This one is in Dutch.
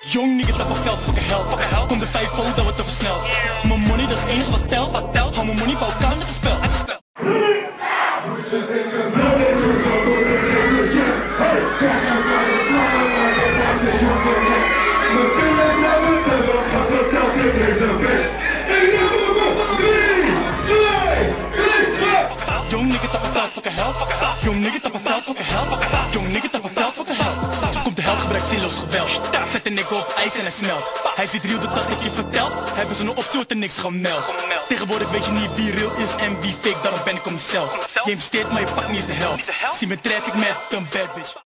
Jong nigga dat mijn veld, fucking hell. Kom de 5 dat wordt te versneld. Mijn money, dat is het enige wat telt. Hou mijn money bij elkaar met een spel. Jong nigga dat mijn veld, fucking hell. Jong nigga dat mijn veld, fucking hell. Jong nigga dat mijn veld, fucking hell. Komt de held, gebruikt zinloos geweld. Zet een nigga op ijs en hij smelt. Hij ziet real dat ik je vertel. Hebben ze nog op soort en niks gemeld. Tegenwoordig weet je niet wie real is en wie fake, daarom ben ik om mezelf. Je investeert maar je pakt niet eens de helft. Zie me trek ik met een bad bitch.